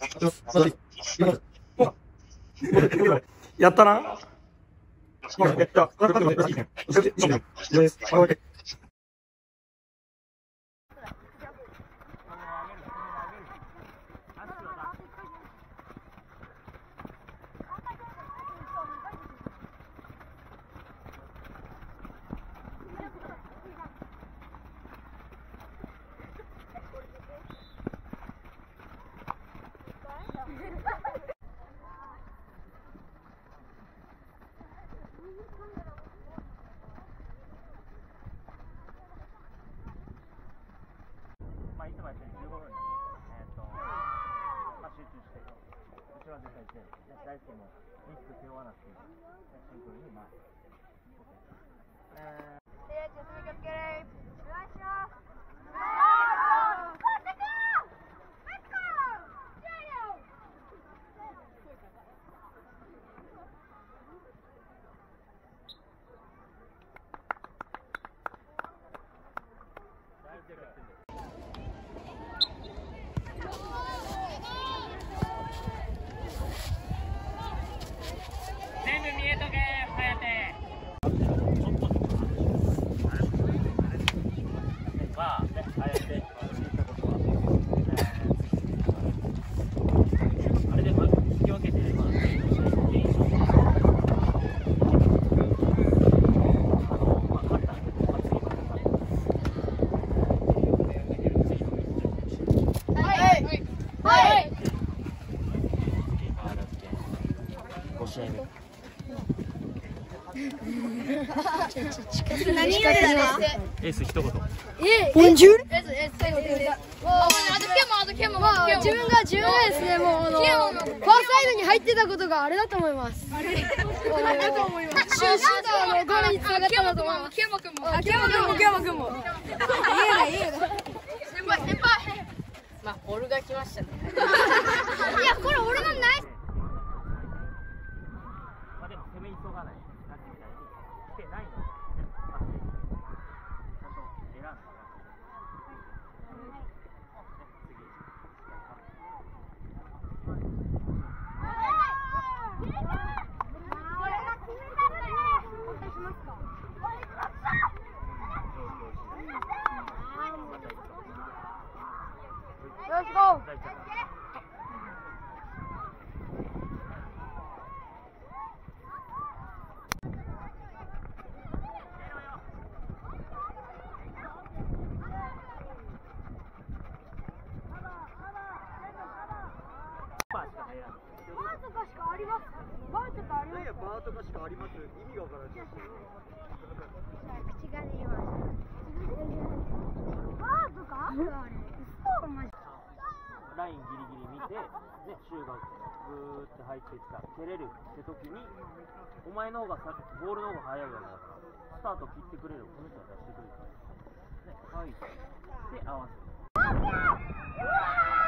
やったな。 いつもやってる15分なんで、集中して、うちは絶対して、大輔もリスク背負わなくて、シンプルに、全部見えとけ、颯。まあね、ああやって聞いたことは、あれで引き分けて、5試合目。 何がですか？ エース一言。 ボンジュール。 自分が10年ですね、もうファーサイドに入ってたことがあれだと思います。あれだと思います。シューターのゴールにつながったのと思います。ケイマ君も。先輩。まあ、オルが来ましたね。いや、これ俺のない。 まあでも攻め急がない。さっきみたいに来てないの。ちゃんと選んだ。 Let's go! バーとかしかあります。意味がわからないです。 口が出ました。バーとかあるあれ。 ラインギリギリ見て、で、シューがグーって入ってきた、蹴れるって時に、お前の方がボールの方が速いわけだから、スタート切ってくれる、この人は出してくれるから。で、はい。で、合わせる。